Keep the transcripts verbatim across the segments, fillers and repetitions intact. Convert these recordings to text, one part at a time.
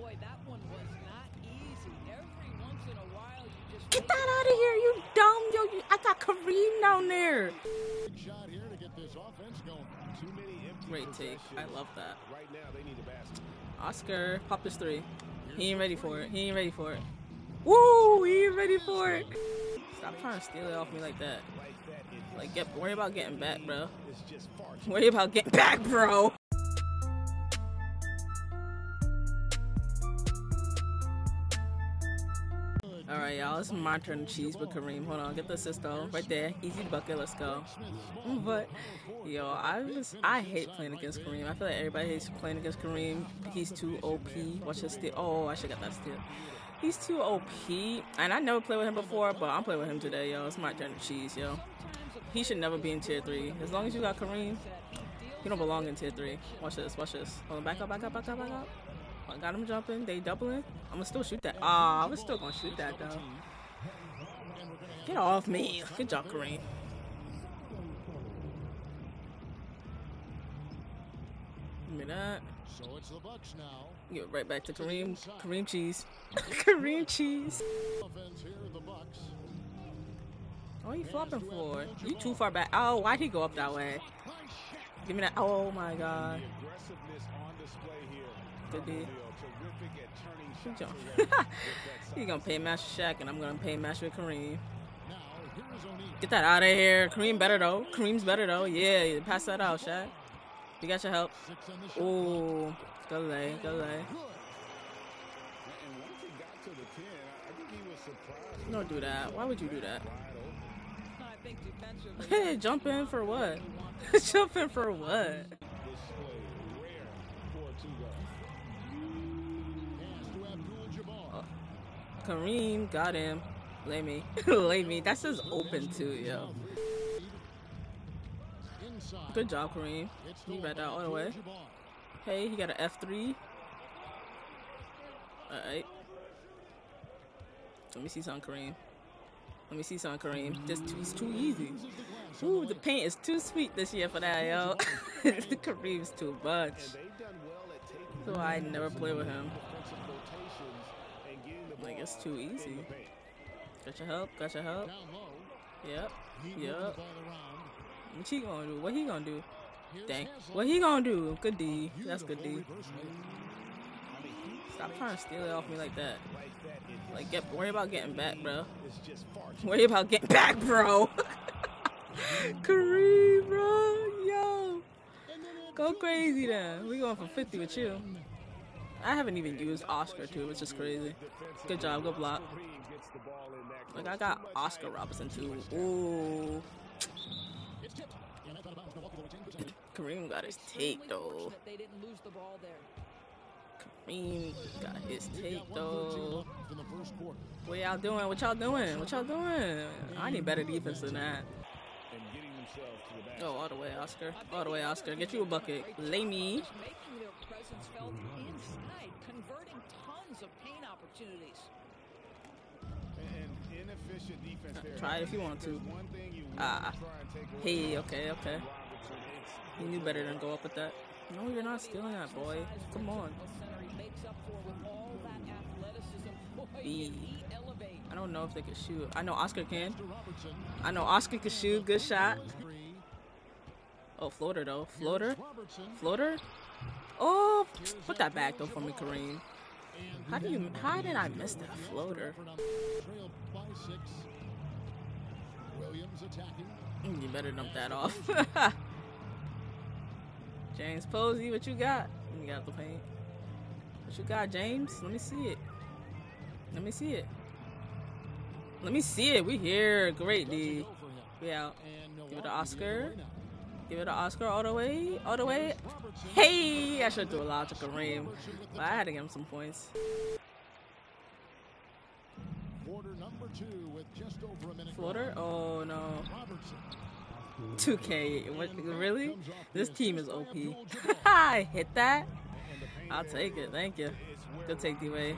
Get that out of here, you dumb yo! You, I got Kareem down there. Great take. I love that. Oscar, pop this three. He ain't ready for it. He ain't ready for it. Woo! He ain't ready for it. Stop trying to steal it off me like that. Like, get worry about getting back, bro. Worry about getting back, bro. Alright, y'all, it's my turn to cheese with Kareem. Hold on, get the assist though. Right there. Easy bucket, let's go. But, yo, I was I hate playing against Kareem. I feel like everybody hates playing against Kareem. He's too O P. Watch his steal. Oh, I should got that steal. He's too O P. And I never played with him before, but I'm playing with him today, yo. It's my turn to cheese, yo. He should never be in tier three. As long as you got Kareem, you don't belong in tier three. Watch this, watch this. Hold on, back up, back up, back up, back up. I got him jumping. They doubling. I'm gonna still shoot that. Ah, oh, I was still gonna shoot that though. Get off me. Good job, Kareem. Give me that. So it's the Bucks now. Get right back to Kareem. Kareem cheese. Kareem cheese. What are you flopping for? You too far back. Oh, why'd he go up that way? Give me that. Oh my god. Good D. Good job. He's gonna pay match with Shaq, and I'm gonna pay match with Kareem. Get that out of here. Kareem better though. Kareem's better though. Yeah, pass that out, Shaq. You got your help. Oh, go lay, go lay. Don't do that. Why would you do that? Hey, jump in for what? Jump in for what? Oh. Kareem got him. Lay me. Lay me. That's just open too, yo. Good job, Kareem. You read that all the way. Hey, he got an F three. Alright. Let me see something, Kareem. Let me see something, Kareem. This is too easy. Ooh, the paint is too sweet this year for that, yo. The Kareem's too much. So I never play with him. Like, it's too easy. Got your help, got your help. Yep, yep. What he gonna do? What he gonna do? Dang. What he gonna do? Good D. That's good D. Stop trying to steal it off me like that. Like, get worry about getting back, bro. Worry about getting back, bro. Kareem, bro. Yo. Go crazy then. We going for fifty with you. I haven't even used Oscar too, which is crazy. Good job, good block. Like, I got Oscar Robinson too. Ooh. Kareem got his take though. Kareem got his take though. What y'all doing? What y'all doing? What y'all doing? I need better defense than that. Oh, all the way, Oscar. All the way, Oscar. Get you a bucket. Lay me. Try it if you want to. Ah. Hey, okay, okay. You knew better than go up with that. No, you're not stealing that, boy. Come on. B. I don't know if they can shoot. I know Oscar can. I know Oscar can shoot. Good shot. Oh, floater though. Floater? Floater? Oh, put that back though for me, Kareem. How do you? How did I miss that floater? You better dump that off. James Posey, what you got? You got the paint. What you got, James? Let me see it. Let me see it. Let me see it. We here. Great, D. We out. Give it to Oscar. Give it to Oscar all the way. All the way. Hey! I should do a lot to Kareem. But I had to give him some points. Floater? Oh, no. two K. What, really? This team is O P. I hit that. I'll take it. Thank you. Good take, D-Way.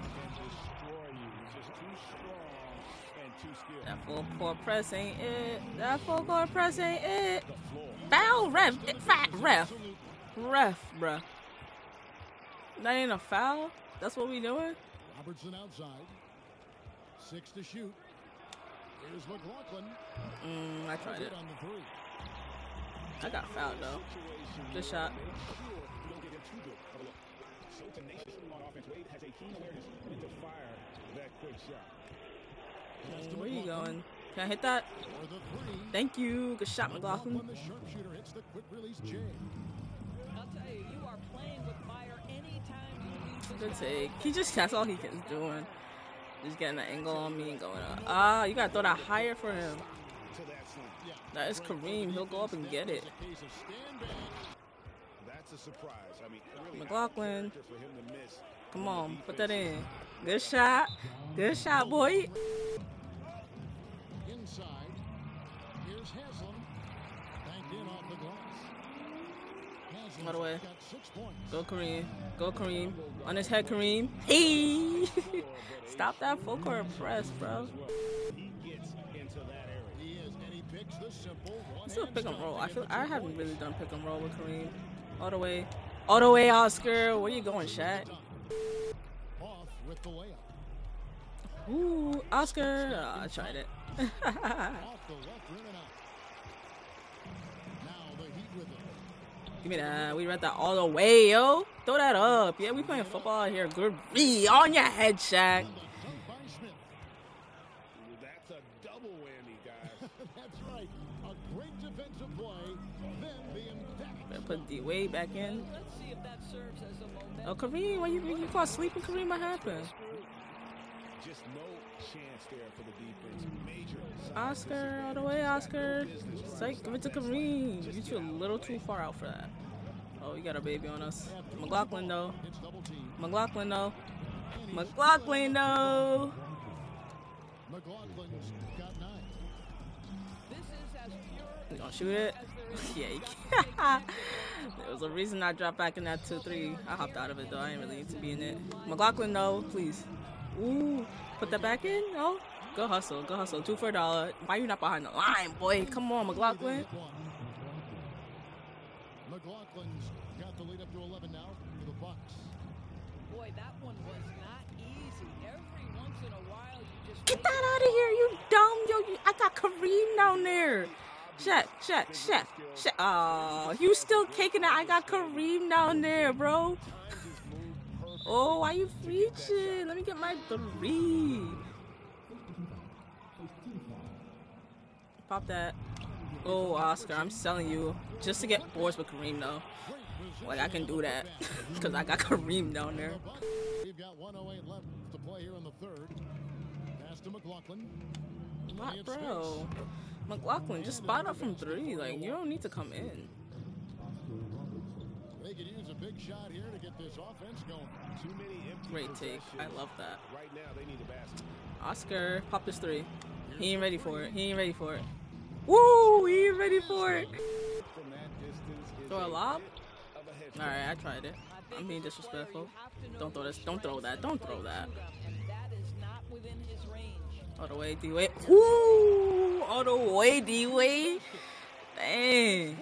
That full court press ain't it. That full court press ain't it. Foul, ref. Fat ref. Ref, bruh. That ain't a foul? That's what we doing? Robertson outside. Six to shoot. Here's McLaughlin. Mm, I tried it. On the three. I got fouled though. Good shot. So tenacious on offense. Wade has a keen awareness to fire that quick shot. Mm, where you going? Can I hit that? Thank you. Good shot, McLaughlin. The sharpshooter hits the quick release J. I'll tell you, you are playing with fire anytime you Good take. He just, that's all he is doing. Just getting an angle on me and going up. Ah, you gotta throw that higher for him. That is Kareem. He'll go up and get it. That's a surprise. I mean, really McLaughlin. for him to miss. Come on, put that in. Good shot. Good shot, boy. Inside. Here's Haslam. Banked in off the glass. By the way. Got six points. Go Kareem. Go Kareem. On his head, Kareem. Hey! Stop that full court press, bro. He gets into that area. He is, and he picks the simple Let's do a pick and roll. I feel I haven't really done pick and roll with Kareem. All the way. All the way, Oscar. Where you going, Shaq? off with the layup. Ooh, Oscar. Oh, I tried it. Off the left rim and out. Now the Heat with it. Give me that. We read that all the way, yo. Throw that up. Yeah, we playing football here. Good B on your head, Shaq. Dunk by Smith. That's a double whammy, guys. That's right. A great defensive play. Then the emphatic. Better put D Wade back in. Let's see if that serves as a momentum. Oh, Kareem, why you you fall asleep in Kareem? What happened? Just no chance there for the defense. Major. Oscar, all the way, Oscar. Psych, give it to Kareem. You too a little too far out for that. Oh, you got a baby on us. McLaughlin, though. It's double team. McLaughlin, though. McLaughlin, though. McLaughlin's got nine. This is as pure You gonna shoot it? Yeah, you can. There was a reason I dropped back in that two three. I hopped out of it, though. I didn't really need to be in it. McLaughlin, though, please. Ooh, put that back in? No? Go hustle, go hustle. Two for a dollar. Why you not behind the line, boy? Come on, McLaughlin. McLaughlin's got the lead up to eleven now for the Bucks. boy, that one was not easy. Every once in a while, you just Get that out of here, you dumb. Yo, you, I got Kareem down there. Shaq, Shaq, Shaq, Shaq. Oh, you still kicking it. I got Kareem down there, bro. Oh, why you reaching? Let me get my three. Pop that. Oh, Oscar, I'm selling you. Just to get boards with Kareem, though. Like, I can do that. Because I got Kareem down there. We've got one oh eight left to play here in the third. Pass to McLaughlin. What, bro? McLaughlin, just spot up from three. Like, you don't need to come in. They could use a big shot here to get this offense going. Too many empty Great take. I love that. Right now, they need a basket. Oscar, pop this three. He ain't ready for it. He ain't ready for it. Woo! He ain't ready for it. From that distance is Throw a lob? of a head Alright, I tried it. I'm being disrespectful. Don't throw this. Don't throw that. Don't throw that. and that is not within his range. All the way, D Wade. Woo! All the way, D Wade. Dang.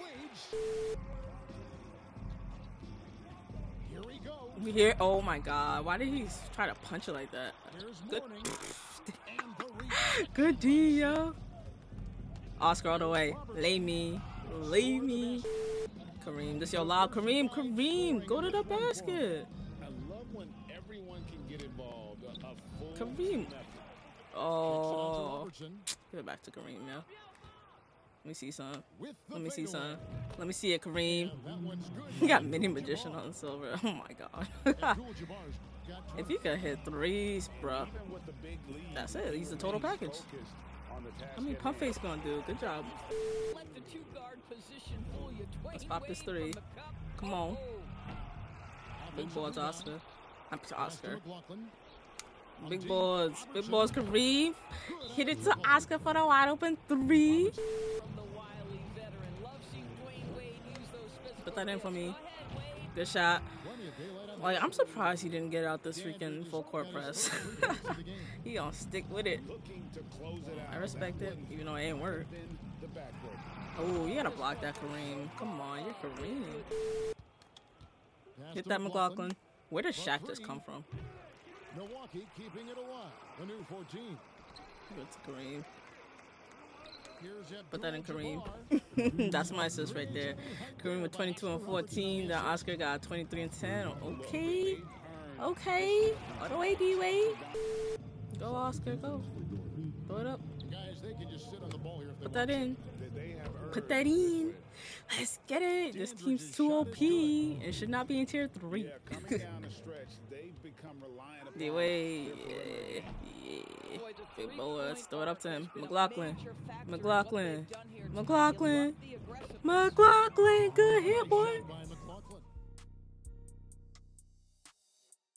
Here we go. We here. Oh my God. Why did he try to punch it like that? Here's Good. Morning. And the rebound. Good D, yo. Oscar all the way. Lay me. Lay me. Kareem, this your lob. Kareem, Kareem. Go to the basket. I love when everyone can get involved. A, a full Kareem. effort. Oh. Robertson Give it back to Kareem now. Let me see some. with the Let me see fadeaway. some. Let me see it, Kareem. That one's good. He got mini magician on silver. Oh my God. Abdul-Jabbar's got If he could hit threes, bro. Even with the big lead, That's it. He's the total package. focused on the task How many at pump hand. face gonna do? Good job. Let the two guard position fool you. Let's pop this three. Come on. Big boards, Oscar. I'm Pass to Oscar. McLaughlin. Big boards. Big boards, Kareem. Hit it to Oscar for the wide open three. From the wily veteran. Love seeing Dwayne Wade use those physical Put that in for me. skills. Go ahead, Wade. Good shot. Plenty of daylight on Like, I'm surprised he didn't get out this freaking full court press. He gonna stick with it. Looking to close it out. I respect it, even though it ain't work. Then the backcourt. Oh, you gotta block that, Kareem. Come on, you're Kareem. Pass Hit to that, McLaughlin. Where does Shaq just come from? Milwaukee keeping it alive. The new fourteen. Go to Kareem. Here's Put that in Kareem. Abdul-Jabbar. That's my assist right there. Kareem with twenty-two and fourteen. Then Oscar got twenty-three and ten. Okay. Okay. All the way, D-Wade. Go, Oscar. Go. Throw it up. Guys, they can just sit on the ball here if they Put that want in. They have Put that in. Let's get it. This team's too O P. It should not be in tier three. Yeah, coming down the stretch, they've become reliant upon D-Wade. Yeah. Yeah. Big boys. Throw it up to him. McLaughlin. McLaughlin. McLaughlin. McLaughlin. Good hit, boy.